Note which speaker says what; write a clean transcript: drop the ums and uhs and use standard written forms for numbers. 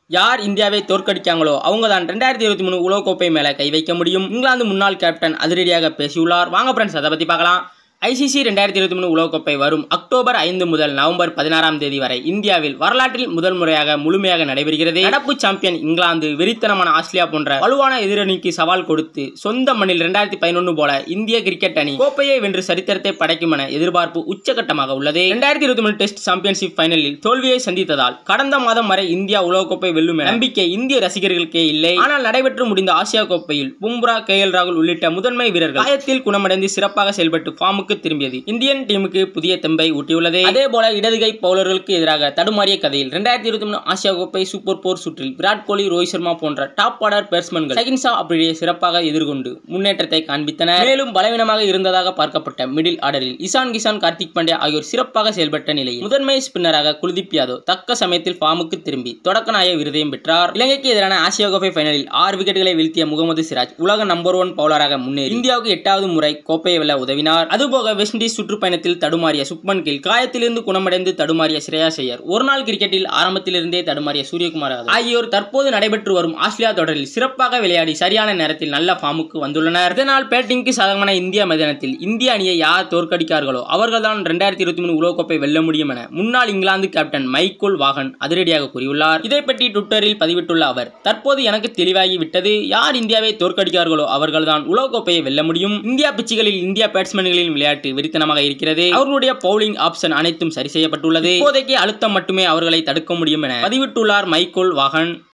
Speaker 1: யார் இந்தியாவை தோற்கடிக்காங்களோ அவங்க தான் 2023 உலகக்கோப்பை மேல கை வைக்க முடியும். இங்கிலாந்து முன்னாள் கேப்டன் அதிரடியாக பேசியுள்ளார். வாங்க ஃப்ரெண்ட்ஸ் அதை பத்தி பார்க்கலாம். ICC 2023 உலகக்கோப்பை வரும் அக்டோபர் 5 முதல் நவம்பர் 16 தேதி வரை இந்தியாவில் வரலாற்றில் முதல் முறையாக முழுமையாக நடைபெறுகிறது. நடப்பு சாம்பியன் இங்கிலாந்து வெறித்தனமான ஆஸ்திரேலியா போன்ற வலுவான எதிரணிக்கு சவால் கொடுத்து சொந்த மண்ணில் 2011 போல இந்திய கிரிக்கெட் அணி கோப்பையை வென்று சரித்திரத்தை படைக்கும் என எதிர்பார்ப்பு உச்சகட்டமாக உள்ளது. 2023 டெஸ்ட் சாம்பியன்ஷிப் ஃபைனலில் தோல்வியை சந்தித்ததால் கடந்த மாதம் வரை இந்தியா உலகக்கோப்பை வெல்லும் என நம்பிக்கை இந்திய ரசிகர்களுக்கே இல்லை. ஆனால் நடைபெற்று முடிந்த ஆசியா கோப்பையில் பும்ரா, KL ராகுல் உள்ளிட்ட முதன்மை வீரர்கள் காயத்தில் குணமடைந்து சிறப்பாக செயல்பட்டு ஃபார்முக்கு திரும்பியது இந்தியன் டீமுக்கு புதிய தெம்பை ஊட்டியுள்ளது. அதே போல இடதுகை பவுலர்களுக்கு எதிராக தடுமாறிய கதையில் 2023 ஆசியா கோப்பை சூப்பர் 4 சுற்றில் விராட் கோலி, ரோஹித் சர்மா போன்ற டாப் ஆர்டர் பேட்ஸ்மேன்கள் சகின்சா அப்படியே சிறப்பாக எதிர்கொண்டு முன்னேற்றத்தை காண்பித்தனர். மேலும் பலவீனமாக இருந்ததாக பார்க்கப்பட்ட மிடில் ஆர்டரில் இசான் கிஷான், கார்த்திக் பாண்டியா ஆகியோர் சிறப்பாக செயல்பட்ட நிலையில் முதன்மை ஸ்பின்னராக குல்தீப் யாதவ் தக்க சமயத்தில் ஃபார்முக்கு திரும்பி தொடக்கநாயக விருதையும் பெற்றார். இலங்கைக்கு எதிரான ஆசியா கோப்பை ஃபைனலில் 6 விக்கெட்டுகளை வீழ்த்திய முகமது சிராஜ் உலக நம்பர் 1 பவுலராக முன்னேறி இந்தியாவுக்கு 8வது முறை கோப்பையை வெல்ல உதவினார். அதுபோக வெஸ்ட் இண்டீஸ் சுற்றுப்பயணத்தில் தடுமாறிய சுப்மன் கில், காயத்திலிருந்து குணமடைந்து தடுமாறிய ஸ்ரேயாஸ் ஐயர், ஒருநாள் கிரிக்கெட்டில் ஆரம்பத்திலிருந்தே தடுமாறிய சூரியகுமார் யாதவ் ஆகியோர் தற்போது நடைபெற்று வரும் ஆஸ்திரேலியா தொடரில் சிறப்பாக விளையாடி சரியான நேரத்தில் நல்ல ஃபார்முக்கு வந்துள்ளனர். இதனால் பேட்டிங்க்கு சாதகமான இந்திய மைதானத்தில் இந்திய அணியை யார் தோற்கடிக்கார்களோ அவர்கள்தான் 2023 உலகக்கோப்பை வெல்ல முடியும் என முன்னாள் இங்கிலாந்து கேப்டன் மைக்கேல் வாகன் அதிரடியாக கூறியுள்ளார். இதை பற்றி ட்விட்டரில் பதிவிட்டுள்ள அவர், தற்போது எனக்கு தெளிவாகி விட்டது. யார் இந்தியாவை தோற்கடிக்கார்களோ அவர்கள்தான் உலகக்கோப்பையை வெல்ல முடியும். இந்தியா பிச்சுகளில் இந்திய பேட்ஸ்மேன்களின் விளையாட்டு வெறித்தனமாக இருக்கிறது. அவர்களுடைய பவுலிங் ஆப்ஷன் அனைத்தும் சரி செய்யப்பட்டுள்ளது. இப்போதைக்கு அழுத்தம் மட்டுமே அவர்களை தடுக்க முடியும் என பதிவிட்டுள்ளார் மைக்கேல் வாகன்.